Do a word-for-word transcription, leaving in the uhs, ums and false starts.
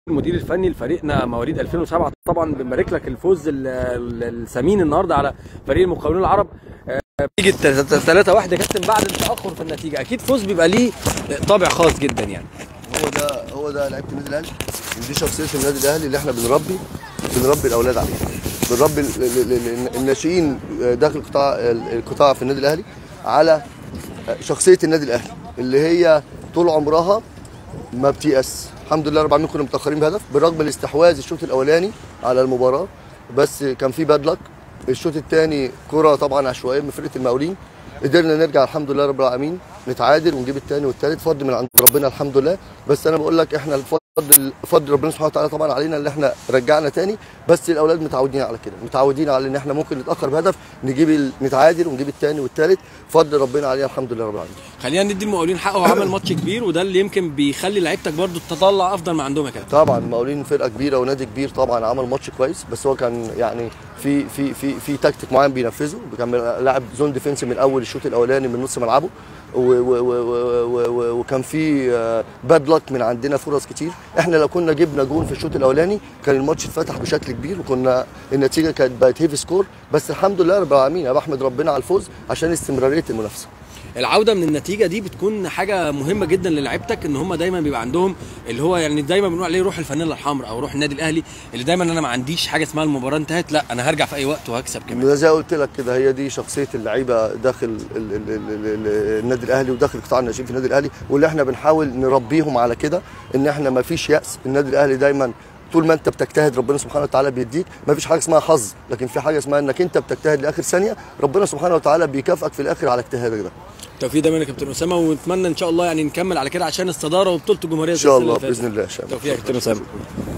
المدير الفني لفريقنا مواليد ألفين وسبعة، طبعا بنبارك لك الفوز ال- ال- الثمين النهارده على فريق المقاولون العرب. نتيجه ثلاثة واحد يا كابتن بعد التاخر في النتيجه، اكيد فوز بيبقى ليه طابع خاص جدا يعني. هو ده هو ده لعيبه النادي الاهلي، ودي شخصيه النادي الاهلي اللي احنا بنربي بنربي الاولاد عليها، بنربي ال- ال- ال- الناشئين داخل قطاع القطاع في النادي الاهلي على شخصيه النادي الاهلي اللي هي طول عمرها ما بتيأس. الحمد لله رب العالمين كنا متاخرين بهدف بالرغم الاستحواذ الشوط الاولاني على المباراه، بس كان في باد لك. الشوط الثاني كره طبعا عشوائيه من فرقه المقاولين، قدرنا نرجع الحمد لله رب العالمين نتعادل ونجيب الثاني والثالث، فضل من عند ربنا الحمد لله. بس انا بقول لك احنا الفضل فضل ربنا سبحانه وتعالى طبعا علينا اللي احنا رجعنا ثاني، بس الاولاد متعودين على كده، متعودين على ان احنا ممكن نتاخر بهدف نجيب ال- نتعادل ونجيب الثاني والثالث، فضل ربنا علينا الحمد لله رب العالمين. خلينا ندي المقاولين حقه، وعمل ماتش كبير، وده اللي يمكن بيخلي لعيبتك برضو تطلع افضل ما عندهم يا كابتن. طبعا المقاولين فرقه كبيره ونادي كبير، طبعا عمل ماتش كويس، بس هو كان يعني في في في في تكتيك معين بينفذه، كان لاعب زون ديفنس من اول الشوط الاولاني من نص ملعبه، و- و- و- و- و- وكان في باد لك من عندنا فرص كتير. احنا لو كنا جبنا جون في الشوط الاولاني كان الماتش اتفتح بشكل كبير، وكنا النتيجه كانت بقت هيفي سكور، بس الحمد لله رب العالمين انا بحمد ربنا على الفوز عشان استمراريه المنافسه. العوده من النتيجه دي بتكون حاجه مهمه جدا للاعيبتك، ان هم دايما بيبقى عندهم اللي هو يعني دايما بنقول عليه روح الفانيلا الحمراء او روح النادي الاهلي، اللي دايما انا ما عنديش حاجه اسمها المباراه انتهت، لا انا هرجع في اي وقت وهكسب كمان. زي ما قلت لك كده، هي دي شخصيه اللعيبه داخل ال- ال- ال- ال- النادي الاهلي وداخل قطاع الناشئين في النادي الاهلي، واللي احنا بنحاول نربيهم على كده، ان احنا ما فيش يأس. النادي الاهلي دايما طول ما انت بتجتهد ربنا سبحانه وتعالى بيديك، ما فيش حاجه اسمها حظ، لكن في حاجه اسمها انك انت بتجتهد لاخر ثانيه، ربنا سبحانه وتعالى بيكافئك في الاخر على اجتهادك ده. توفيق دايما يا كابتن اسامه، ونتمنى ان شاء الله يعني نكمل على كده عشان الصداره وبطوله الجمهوريه ان شاء الله باذن الله. توفيق يا كابتن اسامه.